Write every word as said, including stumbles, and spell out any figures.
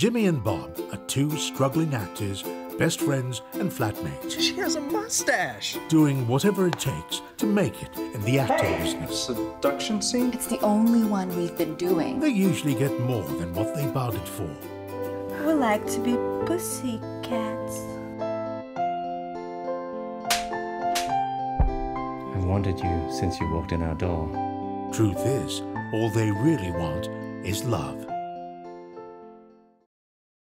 Jimmy and Bob are two struggling actors, best friends and flatmates. She has a mustache! Doing whatever it takes to make it in the acting Hey, business. seduction scene? It's the only one we've been doing. They usually get more than what they bargained for. We like to be pussycats. I've wanted you since you walked in our door. Truth is, all they really want is love.